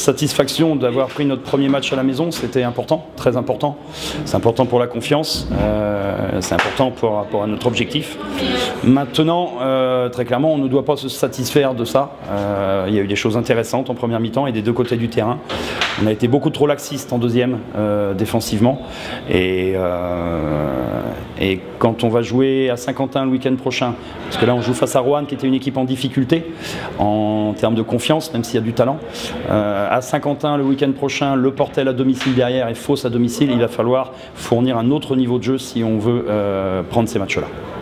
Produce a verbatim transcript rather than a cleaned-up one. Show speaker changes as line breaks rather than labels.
satisfaction d'avoir pris notre premier match à la maison, c'était important, très important. C'est important pour la confiance, euh, c'est important pour rapport à notre objectif. Maintenant, euh, très clairement, on ne doit pas se satisfaire de ça. Euh, il y a eu des choses intéressantes en première mi-temps et des deux côtés du terrain. On a été beaucoup trop laxiste en deuxième, euh, défensivement. Et, euh, et quand on va jouer à Saint-Quentin le week-end prochain, parce que là on joue face à Roanne qui était une équipe en difficulté en termes de confiance, même s'il y a du talent. Euh, à Saint-Quentin le week-end prochain, Le Portel à domicile derrière et Fos à domicile, il va falloir fournir un autre niveau de jeu si on veut euh, prendre ces matchs-là.